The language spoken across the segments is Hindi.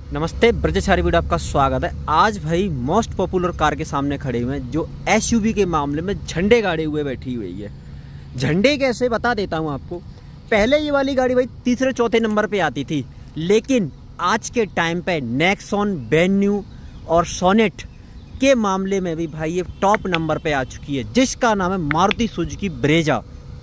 नमस्ते ब्रजेशारी वीडियो आपका स्वागत है। आज भाई मोस्ट पॉपुलर कार के सामने खड़े हुए हैं जो एसयूवी के मामले में झंडे गाड़े हुए बैठी हुई है। झंडे कैसे बता देता हूं आपको। पहले ये वाली गाड़ी भाई तीसरे चौथे नंबर पे आती थी, लेकिन आज के टाइम पे नेक्सॉन, वेन्यू और सोनेट के मामले में भी भाई ये टॉप नंबर पे आ चुकी है, जिसका नाम है मारुति सुजुकी ब्रेजा।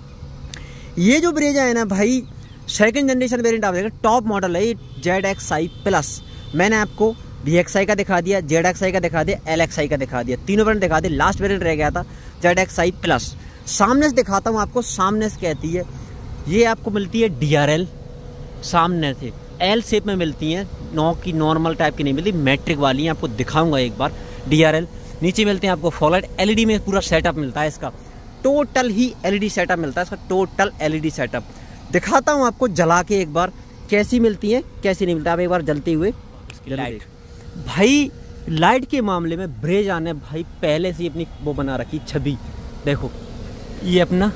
ये जो ब्रेजा है ना भाई, सेकंड जनरेशन वेरिएंट आप देखें, टॉप मॉडल है ये ZXi प्लस। मैंने आपको VXi का दिखा दिया, ZXi का दिखा दिया, LXi का दिखा दिया, तीनों वेरिएंट दिखा दिए। लास्ट वेरिएंट रह गया था ZXi प्लस। सामने से दिखाता हूँ आपको। सामने से कहती है ये आपको मिलती है DRL, सामने से L शेप में मिलती है, नौ की नॉर्मल टाइप की नहीं मिलती, मैट्रिक वाली है। आपको दिखाऊंगा एक बार DRL। नीचे मिलते हैं आपको फॉरलाइट, LED में पूरा सेटअप मिलता है इसका, टोटल ही LED सेटअप मिलता है इसका, टोटल LED सेटअप। दिखाता हूँ आपको जला के एक बार कैसी मिलती है कैसी नहीं मिलता। आप एक बार जलती हुए लाइट। भाई लाइट के मामले में ब्रेजा ने भाई पहले से अपनी वो बना रखी छवि। देखो ये अपना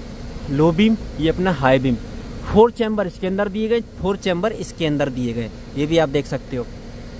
लो बीम, ये अपना हाई बीम, 4 चैम्बर इसके अंदर दिए गए, 4 चैम्बर इसके अंदर दिए गए। ये भी आप देख सकते हो,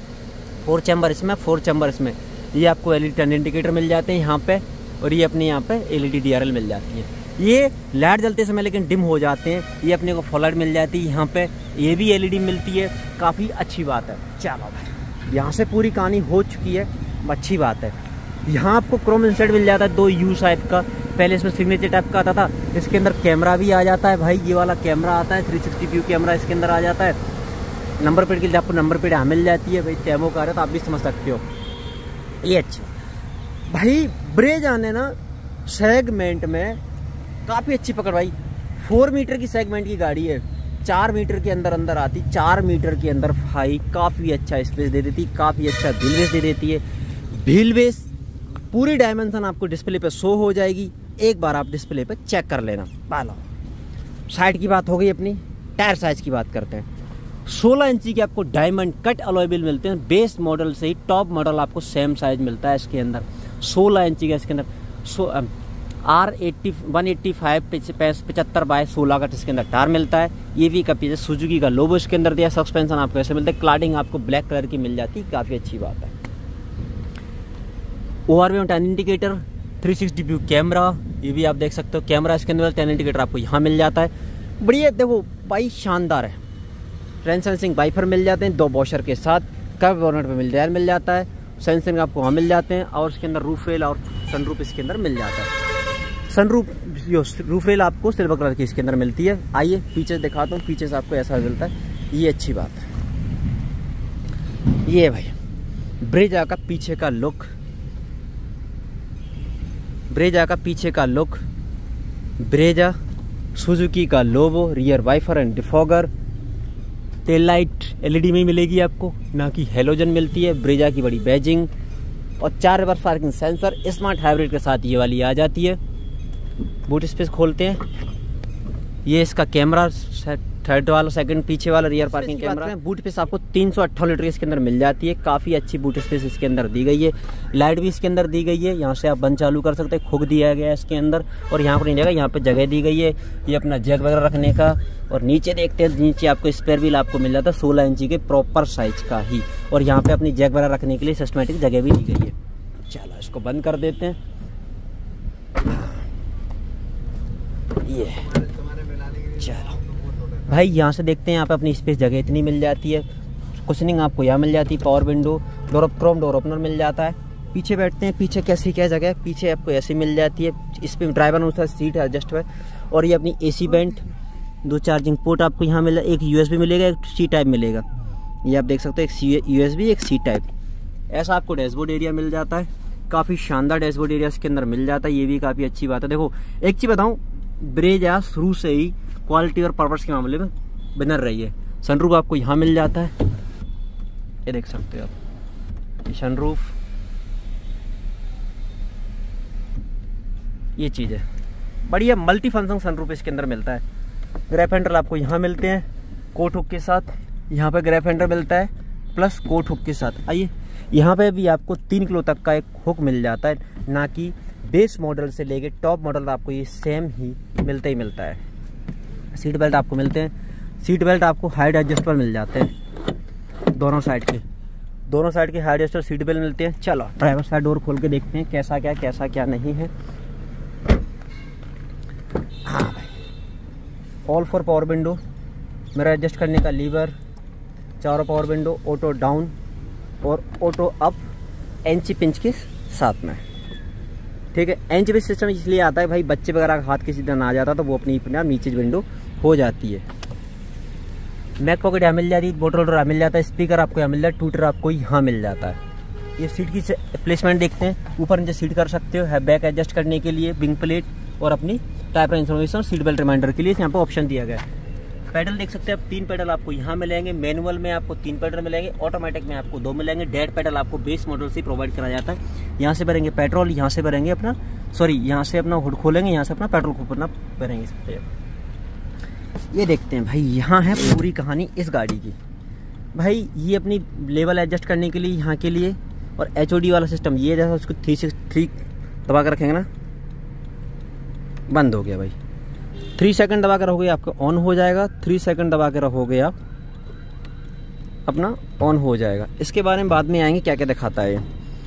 4 चैम्बर इसमें, 4 चैम्बर इसमें। ये आपको LED टर्न इंडिकेटर मिल जाते हैं यहाँ पे, और ये अपने यहाँ पे LED DRL मिल जाती है। ये लाइट जलते समय लेकिन डिम हो जाते हैं। ये अपने को फॉरलाइट मिल जाती है यहाँ पे, ये भी LED मिलती है, काफ़ी अच्छी बात है। चलो भाई यहाँ से पूरी कहानी हो चुकी है, अच्छी बात है। यहाँ आपको क्रोम इंसर्ट मिल जाता है 2 U शायद का। पहले इसमें सिग्नेचर टाइप का आता था, इसके अंदर कैमरा भी आ जाता है भाई। ये वाला कैमरा आता है, 360 व्यू कैमरा इसके अंदर आ जाता है। नंबर प्लेट के लिए आपको नंबर प्लेट यहाँ मिल जाती है भाई। टेमो कार है तो आप भी समझ सकते हो। ये अच्छा भाई ब्रेजा ने ना सेगमेंट में काफ़ी अच्छी पकड़ भाई। 4 मीटर की सेगमेंट की गाड़ी है, 4 मीटर के अंदर आती, 4 मीटर के अंदर भाई काफ़ी अच्छा स्पेस दे देती, काफ़ी अच्छा व्हील बेस दे देती है। व्हील बेस पूरी डायमेंशन आपको डिस्प्ले पे शो हो जाएगी, एक बार आप डिस्प्ले पे चेक कर लेना। बालो साइड की बात हो गई अपनी, टायर साइज की बात करते हैं। 16 इंची के आपको डायमंड कट अलॉय व्हील मिलते हैं। बेस मॉडल से ही टॉप मॉडल आपको सेम साइज मिलता है इसके अंदर। 16 इंची का इसके अंदर R80 185 75/16 का इसके अंदर टायर मिलता है। ये भी काफी सुजुकी का लोगो इसके अंदर दिया। सस्पेंशन आपको ऐसे मिलता है, क्लाडिंग आपको ब्लैक कलर की मिल जाती है, काफी अच्छी बात है। ORV turn indicator, 360 view camera, ये भी आप देख सकते हो। कैमरा इसके अंदर, टर्न इंडिकेटर आपको यहाँ मिल जाता है। बढ़िया देखो भाई, शानदार है। ट्रेन सेंसिंग वाइपर मिल जाते हैं 2 वॉशर के साथ। कर्व बॉनेट पे मिल जाता है, सेंसिंग आपको वहाँ मिल जाते हैं। और इसके अंदर रूफ रेल और सनरूफ इसके अंदर मिल जाता है। सनरूफ रूफ रेल आपको सिल्वर कलर की इसके अंदर मिलती है। आइए पीछे दिखाता हूँ, पीछे से आपको ऐसा मिलता है, ये अच्छी बात है। ये भाई ब्रेजा का पीछे का लुक, ब्रेजा का पीछे का लुक, ब्रेजा सुजुकी का logo, rear wiper and defogger. Tail light LED में ही मिलेगी आपको, ना कि हेलोजन मिलती है। ब्रेजा की बड़ी बैजिंग और 4 reverse parking sensor smart hybrid के साथ ये वाली आ जाती है। बूट स्पेस खोलते हैं, ये इसका कैमरा, थर्ड वाला, सेकंड पीछे वाला rear parking camera. Boot space आपको 358 लीटर इसके अंदर मिल जाती है, काफ़ी अच्छी बूट स्पेस इसके अंदर दी गई है। लाइट भी इसके अंदर दी गई है, यहाँ से आप बंद चालू कर सकते हैं, खुद दिया गया है इसके अंदर। और यहाँ पर नहीं जगह, यहाँ पे जगह दी गई है ये अपना जैक वगैरह रखने का। और नीचे देखते हैं, नीचे आपको स्पेयर व्हील आपको मिल जाता है 16 इंची के प्रॉपर साइज का ही। और यहाँ पे अपनी जैक वगैरह रखने के लिए सिस्टमेटिक जगह भी दी गई है। चलो इसको बंद कर देते हैं। ये चलो भाई यहाँ से देखते हैं, यहाँ पे अपनी स्पेस जगह इतनी मिल जाती है। कुशनिंग आपको यहाँ मिल जाती है, power window, chrome door opener मिल जाता है। पीछे बैठते हैं, पीछे कैसी क्या जगह है, पीछे आपको ऐसी मिल जाती है। इस पर ड्राइवर अनुसार सीट एडजस्ट है। और ये अपनी AC वेंट, 2 चार्जिंग पोर्ट आपको यहाँ मिला, एक USB मिलेगा, एक C टाइप मिलेगा। ये आप देख सकते हो, एक USB, एक C टाइप। ऐसा आपको डैशबोर्ड एरिया मिल जाता है, काफ़ी शानदार डैशबोर्ड एरिया इसके अंदर मिल जाता है। ये भी काफ़ी अच्छी बात है। देखो एक चीज़ बताऊँ, ब्रेजा शुरू से ही क्वालिटी और पर्पस के मामले में विनर रही है। सनरूफ आपको यहाँ मिल जाता है, ये देख सकते हो आप, ये सनरूफ, ये चीज़ है बढ़िया। मल्टी फंक्शन सनरूफ इसके अंदर मिलता है। ग्रैप हैंडल आपको यहाँ मिलते हैं कोट हुक के साथ, यहाँ पे ग्रैप हैंडल मिलता है प्लस कोट हुक के साथ। आइए यहाँ पे भी आपको 3 किलो तक का एक हुक मिल जाता है, ना कि बेस मॉडल से लेके टॉप मॉडल आपको ये सेम ही मिलता है। सीट बेल्ट आपको मिलते हैं, सीट बेल्ट आपको हाइट एडजस्टेबल मिल जाते हैं। दोनों साइड के हाई एडजस्टर सीट बेल्ट मिलते हैं। चलो ड्राइवर साइड डोर खोल के देखते हैं कैसा क्या नहीं है। हाँ भाई, ऑल फॉर पावर विंडो, मेरा एडजस्ट करने का लीवर, चारों पावर विंडो, ऑटो डाउन और ऑटो अप, एंची पिंच के साथ में। ठीक है, एंच पिंच सिस्टम इसलिए आता है भाई, बच्चे वगैरह का हाथ किसी तरह आ जाता तो वो अपनी नीचे विंडो हो जाती है। बैक पॉकेट यहाँ मिल जाती है, बोटल वोटर यहाँ मिल जाता है, स्पीकर आपको यहाँ मिल जाता है, ट्विटर आपको यहाँ मिल जाता है। ये सीट की प्लेसमेंट देखते हैं, ऊपर नीचे सीट कर सकते हो, है बैक एडजस्ट करने के लिए, विंग प्लेट और अपनी type information, seat belt reminder के लिए यहाँ पर ऑप्शन दिया गया है। पैडल देख सकते हैं आप, 3 पैडल आपको यहाँ मिलेंगे, मैनुअल में आपको 3 पैडल मिलेंगे, ऑटोमेटिक में आपको 2 मिलेंगे। डेड पैडल आपको बेस मॉडल से प्रोवाइड कराया जाता है। यहाँ से भरेंगे पेट्रोल, यहाँ से भरेंगे अपना यहाँ से अपना हुड खोलेंगे, यहाँ से अपना पेट्रोल को अपना भरेंगे। ये देखते हैं भाई, यहाँ है पूरी कहानी इस गाड़ी की। भाई ये अपनी लेवल एडजस्ट करने के लिए यहाँ के लिए, और HOD वाला सिस्टम ये जैसा उसको 363 दबा कर रखेंगे ना, बंद हो गया भाई। 3 सेकंड दबा कर रखोगे आपका ऑन हो जाएगा, 3 सेकंड दबा के रखोगे आप अपना ऑन हो जाएगा। इसके बारे में बाद में आएंगे क्या क्या दिखाता है।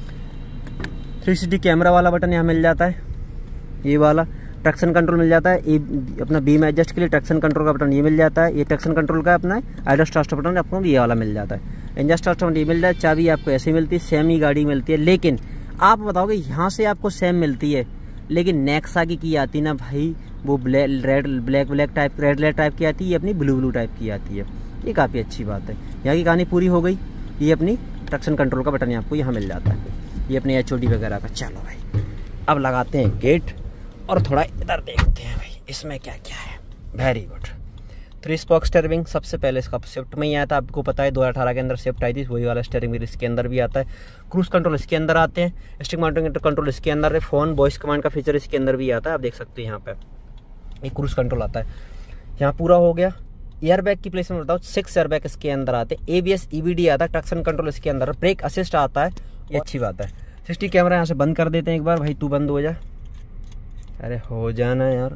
360 कैमरा वाला बटन यहाँ मिल जाता है, ये वाला ट्रैक्शन कंट्रोल मिल जाता है, ये अपना बीम एडजस्ट के लिए ट्रैक्शन कंट्रोल का बटन ये मिल जाता है, ये ट्रैक्शन कंट्रोल का अपना आइडल स्टार्टर बटन आपको ये वाला मिल जाता है। इंजन स्टार्टर बटन ये मिल जाता है, चाबी आपको ऐसे मिलती है, सेम ही गाड़ी मिलती है। लेकिन आप बताओगे यहाँ से आपको सेम मिलती है, लेकिन नेक्सा की आती ना भाई, वो ब्लैक टाइप, रेड टाइप की आती है, ये अपनी ब्लू टाइप की आती है। ये काफ़ी अच्छी बात है। यहाँ की कहानी पूरी हो गई। ये अपनी ट्रैक्शन कंट्रोल का बटन आपको यहाँ मिल जाता है, ये अपने HOD वगैरह का। चलो भाई अब लगाते हैं गेट और थोड़ा इधर देखते हैं भाई इसमें क्या क्या है। Very good. 3 स्पोक स्टीयरिंग, सबसे पहले इसका स्विफ्ट में ही आया था, आपको पता है 2018 के अंदर स्विफ्ट आई थी, वही वाला स्टीयरिंग व्हील इसके अंदर भी आता है। क्रूज कंट्रोल इसके अंदर आते हैं, स्टिक माउंटिंग कंट्रोल इसके अंदर है, फोन वॉइस कमांड का फीचर इसके अंदर भी आता है। आप देख सकते हैं यहाँ पे एक क्रूज कंट्रोल आता है। यहाँ पूरा हो गया। एयरबैग की प्लेसमेंट बताओ, 6 एयरबैग इसके अंदर आते हैं, ABS EBD आता है, ट्रैक्शन कंट्रोल इसके अंदर, ब्रेक असिस्ट आता है, ये अच्छी बात है। 60 कैमरा यहाँ से बंद कर देते हैं एक बार। भाई तू बंद हो जा, अरे हो जाना यार,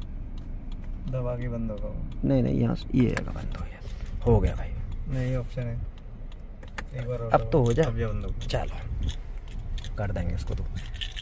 दबा के बंद होगा। नहीं यहाँ से ये बंद हो गया भाई। नहीं ऑप्शन है, एक बार अब तो हो जा, अब ये बंद हो। चलो कर देंगे इसको तो।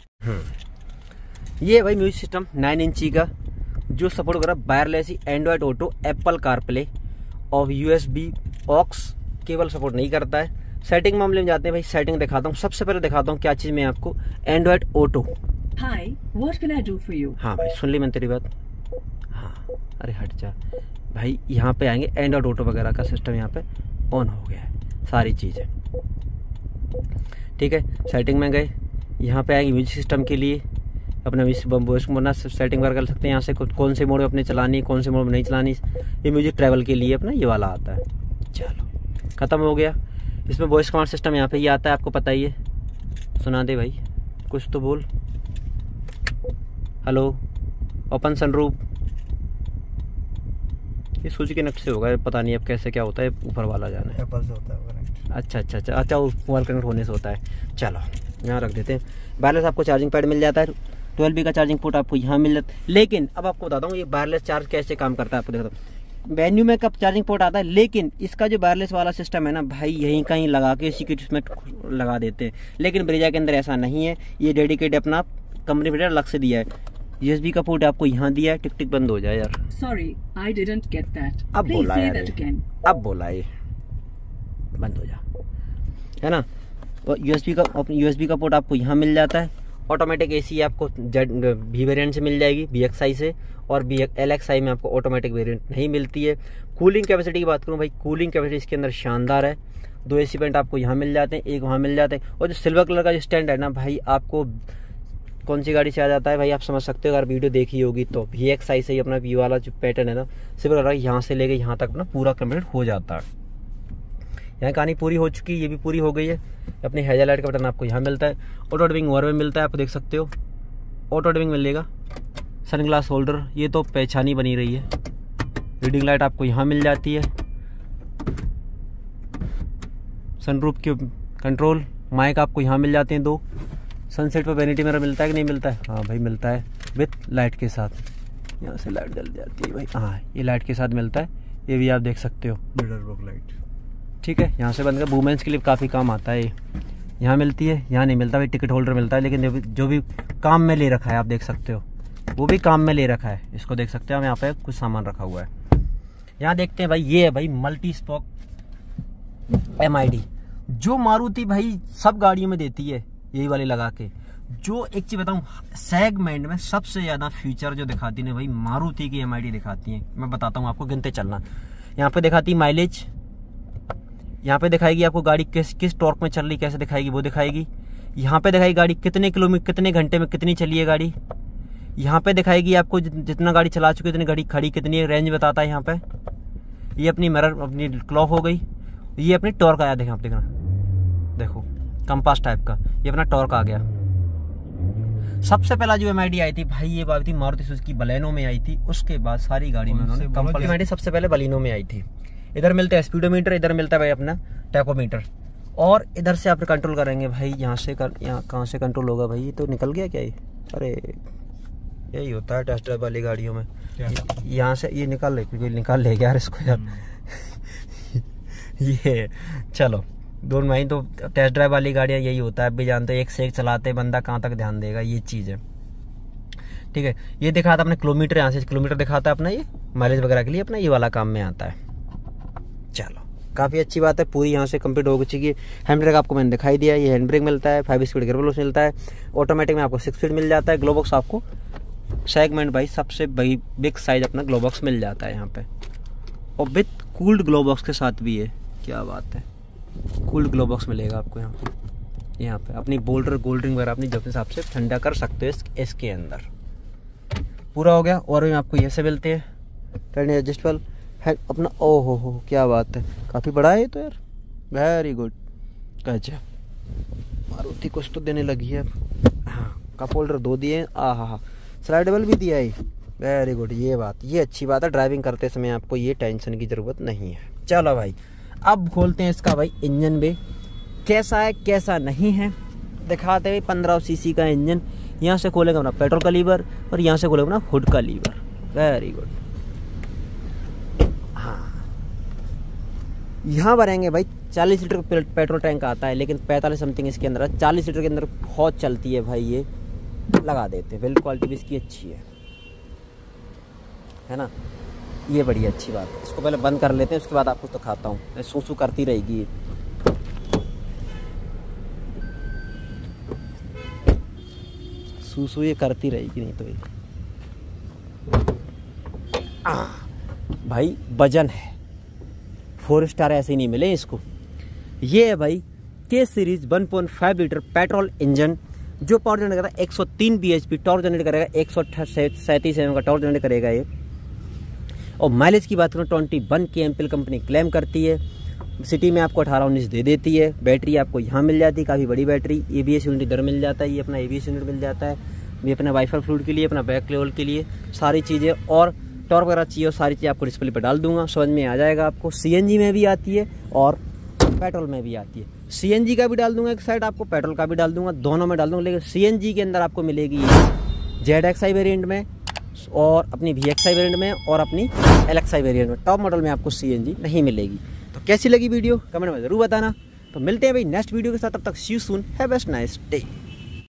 ये भाई म्यूजिक सिस्टम 9 इंची का, जो सपोर्ट कर रहा है wireless Android auto, Apple CarPlay और USB ऑक्स केबल सपोर्ट नहीं करता है। सेटिंग मामले में जाते हैं भाई, सेटिंग दिखाता हूँ। सबसे पहले दिखाता हूँ क्या चीज में आपको, Android auto. Hi, what can I do for you? हाँ भाई सुन ली मैंने तेरी बात। हाँ अरे हट जा भाई, यहाँ पे आएंगे एंड्रॉयड ऑटो वगैरह का सिस्टम यहाँ पे ऑन हो गया है, सारी चीज़ें ठीक है। सेटिंग में गए, यहाँ पे आएंगे म्यूजिक सिस्टम के लिए, अपने वॉइस मोड सेटिंग वगैरह कर सकते हैं यहाँ से, कौन से मोड में अपने चलानी है, कौन से मोड में नहीं चलानी। ये म्यूजिक ट्रैवल के लिए अपना ये वाला आता है। चलो ख़त्म हो गया। इसमें वॉइस कमांड सिस्टम यहाँ पे ये आता है, आपको पता ही है। सुना दे भाई, कुछ तो बोल। Hello, open sunroof. ये सूची के नक्शे होगा, पता नहीं अब कैसे क्या होता है, ऊपर वाला जाना है। एप्पल से होता है। अच्छा मोबाइल कनेक्ट होने से होता है। चलो यहाँ रख देते हैं। वायरलेस आपको चार्जिंग पैड मिल जाता है, 12V का चार्जिंग पोर्ट आपको यहाँ मिल जाता है। लेकिन अब आपको बताता हूँ ये वायरलेस चार्ज कैसे काम करता है, आपको देखता हूँ। वेन्यू में कब चार्जिंग पोर्ट आता है, लेकिन इसका जो वायरलेस वाला सिस्टम है ना भाई, यहीं कहीं लगा के इसी के इसमें लगा देते हैं। लेकिन ब्रेजा के अंदर ऐसा नहीं है, ये डेडिकेट अपना कंपनी फिटर अलग से दिया है। USB का पोर्ट आपको यहाँ दिया है। टिक टिक बंद हो जाए यार। Sorry, I didn't get that. अब Please बोला say यार, that again. अब बोला ये, बंद हो जा, है ना। तो USB का पोर्ट आपको यहाँ मिल जाता है। ऑटोमेटिक AC आपको V वेरिएंट से मिल जाएगी, VXI से, और LXI में आपको ऑटोमेटिक वेरिएंट नहीं मिलती है। कूलिंग कैपेसिटी की बात करूँ भाई, कूलिंग कैपेसिटी इसके अंदर शानदार है। 2 AC वेंट आपको यहाँ मिल जाते हैं, एक वहाँ मिल जाते हैं। और जो सिल्वर कलर का जो स्टैंड है ना भाई, आपको कौन सी गाड़ी से आ जाता है भाई, आप समझ सकते हो अगर वीडियो देखी होगी तो। VXI से ही अपना V वाला जो पैटर्न है ना, सिल्वर कलर यहाँ से लेके यहाँ तक अपना पूरा कंप्लीट हो जाता है। यहाँ कहानी पूरी हो चुकी है, ये भी पूरी हो गई है। अपनी हेडलाइट का बटन आपको यहाँ मिलता है। ऑटो डिमिंग ओवर में मिलता है, आप देख सकते हो ऑटो डिमिंग मिलेगा। सनग्लास होल्डर, ये तो पहचानी बनी रही है। रीडिंग लाइट आपको यहाँ मिल जाती है। सनरूफ के कंट्रोल, माइक आपको यहाँ मिल जाते हैं 2। सनसेट पर वैनिटी मिरर मिलता है कि नहीं मिलता है? हाँ भाई मिलता है, विथ लाइट के साथ। यहाँ से लाइट जल जाती है भाई, हाँ ये लाइट के साथ मिलता है, ये भी आप देख सकते हो। मिरर बॉक लाइट, ठीक है, यहाँ से बंद कर। वुमेंस के लिए काफ़ी काम आता है ये। यहाँ मिलती है, यहाँ नहीं मिलता भाई, टिकट होल्डर मिलता है, लेकिन जो भी काम में ले रखा है आप देख सकते हो, वो भी काम में ले रखा है। इसको देख सकते हो हम, यहाँ पे कुछ सामान रखा हुआ है। यहाँ देखते हैं भाई, ये है भाई मल्टी स्पोक MID, जो मारुति भाई सब गाड़ियों में देती है, यही वाली लगा के। जो एक चीज़ बताऊँ, सेगमेंट में सबसे ज़्यादा फीचर जो दिखाती है भाई मारुति की MID दिखाती है। मैं बताता हूँ आपको, गिनते चलना। यहाँ पे दिखाती माइलेज, यहाँ पे दिखाएगी आपको गाड़ी किस टॉर्क में चल रही, कैसे दिखाएगी वो दिखाएगी। यहाँ पे दिखाएगी गाड़ी कितने किलोमीटर, कितने घंटे में कितनी चली है गाड़ी। यहाँ पे दिखाएगी आपको जितना गाड़ी चला चुकी है, इतनी गाड़ी खड़ी कितनी है, रेंज बताता है यहाँ पे। ये अपनी मिरर, अपनी क्लॉक हो गई। ये अपनी टॉर्क आया, देखें आप, देखना, देखो कंपास टाइप का, ये अपना टॉर्क आ गया। सबसे पहला जो MID आई थी भाई, ये बात थी मारुति सुजुकी बलेनो में आई थी। उसके बाद सारी गाड़ी में उन्होंने कंपनी MID सबसे पहले बलेनो में आई थी। इधर मिलता है स्पीडोमीटर, इधर मिलता है भाई अपना टैकोमीटर, और इधर से आप कंट्रोल करेंगे भाई। यहाँ से यहाँ कहाँ से कंट्रोल होगा भाई, ये तो निकल गया क्या ये? अरे यही होता है टेस्ट ड्राइव वाली गाड़ियों में, यहाँ से ये निकाल ले यार इसको यार। ये चलो दोनों भाई, तो टेस्ट ड्राइव वाली गाड़ियाँ यही होता है, आप भी जानते हैं, एक से एक चलाते बंदा कहाँ तक ध्यान देगा, ये चीज़ है। ठीक है, ये दिखाता अपने किलोमीटर, यहाँ से किलोमीटर दिखाता है अपना, ये माइलेज वगैरह के लिए अपना ये वाला काम में आता है। चलो काफ़ी अच्छी बात है, पूरी यहाँ से कंप्लीट हो चुकी है। हैंड ब्रेक आपको मैंने दिखाई दिया, ये हैंड ब्रेक मिलता है, 5 स्पीड गियर बॉक्स मिलता है, ऑटोमेटिक में आपको 6 स्पीड मिल जाता है। ग्लो बॉक्स आपको सेगमेंट भाई सबसे बिग साइज अपना ग्लो बॉक्स मिल जाता है यहाँ पे, और विथ कूल्ड ग्लो बॉक्स के साथ भी है। क्या बात है, कूल्ड ग्लो बॉक्स मिलेगा आपको यहाँ पे अपनी बोल्डर कोल्ड ड्रिंक वगैरह अपनी जब हिसाब से ठंडा कर सकते हो इसके अंदर। पूरा हो गया। और भी आपको ये से मिलते हैं टर्न एडजस्टेबल है अपना। ओहो हो क्या बात है, काफ़ी बड़ा है ये तो यार, वेरी गुड। अच्छा मारुति कुछ तो देने लगी है। हाँ, कप होल्डर 2 दिए, हाँ, स्लाइडेबल भी दिया है, वेरी गुड। ये अच्छी बात है, ड्राइविंग करते समय आपको ये टेंशन की ज़रूरत नहीं है। चलो भाई अब खोलते हैं इसका भाई इंजन भी, कैसा है कैसा नहीं है दिखाते हैं। 15 सीसी का इंजन। यहाँ से खोलेगा अपना पेट्रोल का लीवर, और यहाँ से खोलेगा अपना हुड का लीवर, वेरी गुड। हाँ, यहाँ भरेंगे भाई 40 लीटर का पेट्रोल टैंक आता है, लेकिन 45 समथिंग इसके अंदर है। 40 लीटर के अंदर बहुत चलती है भाई, ये लगा देते हैं। बिल्ड क्वालिटी भी इसकी अच्छी है ना, ये बड़ी अच्छी बात है। इसको पहले बंद कर लेते हैं, उसके बाद आपको तो खाता हूँ, सूसू करती रहेगी ये। सूसू ये करती रहेगी, नहीं तो ये भाई वजन है, 4 स्टार ऐसे ही नहीं मिले इसको। ये है भाई K series 1.5 litre petrol engine, जो पावर जनरेट करेगा 103 bhp, टॉर्क जनरेट करेगा 137 एमएम का टॉर्क जनरेट करेगा ये। और माइलेज की बात करूँ 21 kmpl कंपनी क्लेम करती है। सिटी में आपको 18-19 दे देती है। बैटरी आपको यहाँ मिल जाती है, काफ़ी बड़ी बैटरी। ABS यूनिट इधर मिल जाता है, ये अपना ABS यूनिट मिल जाता है, ये अपना वाइफर फ्लूइड के लिए, अपना बैक लेवल के लिए सारी चीज़ें। और टॉर्क वगैरह चाहिए, और सारी चीज़ आपको डिस्प्ले पर डाल दूंगा, समझ में आ जाएगा आपको। CNG में भी आती है और पेट्रोल में भी आती है। CNG का भी डाल दूंगा एक साइड आपको, पेट्रोल का भी डाल दूंगा, दोनों में डाल दूंगा। लेकिन CNG के अंदर आपको मिलेगी ZXi वेरिएंट में, और अपनी VXi वेरिएंट में, और अपनी LXi वेरिएंट में। टॉप मॉडल में आपको CNG नहीं मिलेगी। तो कैसी लगी वीडियो कमेंट में ज़रूर बताना। तो मिलते हैं भाई नेक्स्ट वीडियो के साथ, तब तक see you soon, have a nice day.